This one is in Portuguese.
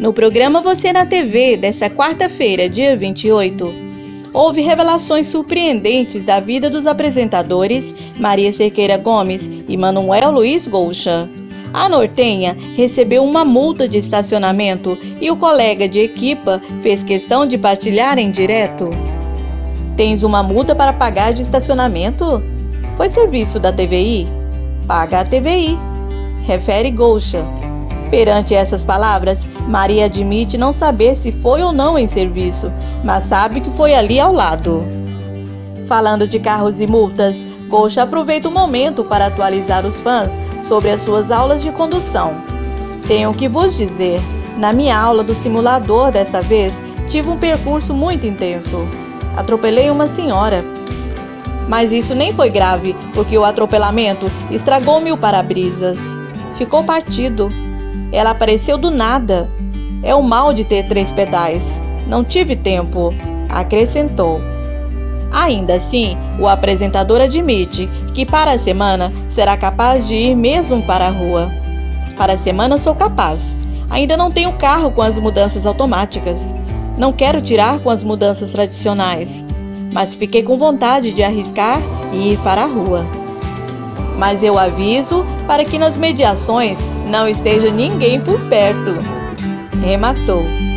No programa Você na TV, desta quarta-feira, dia 28, houve revelações surpreendentes da vida dos apresentadores Maria Cerqueira Gomes e Manuel Luiz Gouxa. A nortenha recebeu uma multa de estacionamento e o colega de equipa fez questão de partilhar em direto. Tens uma multa para pagar de estacionamento? Foi serviço da TVI? Paga a TVI, refere Gouxa. Perante essas palavras, Maria admite não saber se foi ou não em serviço, mas sabe que foi ali ao lado. Falando de carros e multas, Gouxa aproveita o momento para atualizar os fãs sobre as suas aulas de condução. Tenho que vos dizer, na minha aula do simulador dessa vez, tive um percurso muito intenso. Atropelei uma senhora. Mas isso nem foi grave, porque o atropelamento estragou-me o para-brisas. Ficou partido. Ela apareceu do nada. É o mal de ter 3 pedais. Não tive tempo, acrescentou. Ainda assim, o apresentador admite que para a semana será capaz de ir mesmo para a rua. Para a semana sou capaz. Ainda não tenho carro com as mudanças automáticas. Não quero tirar com as mudanças tradicionais. Mas fiquei com vontade de arriscar e ir para a rua. Mas eu aviso para que nas mediações não esteja ninguém por perto, rematou.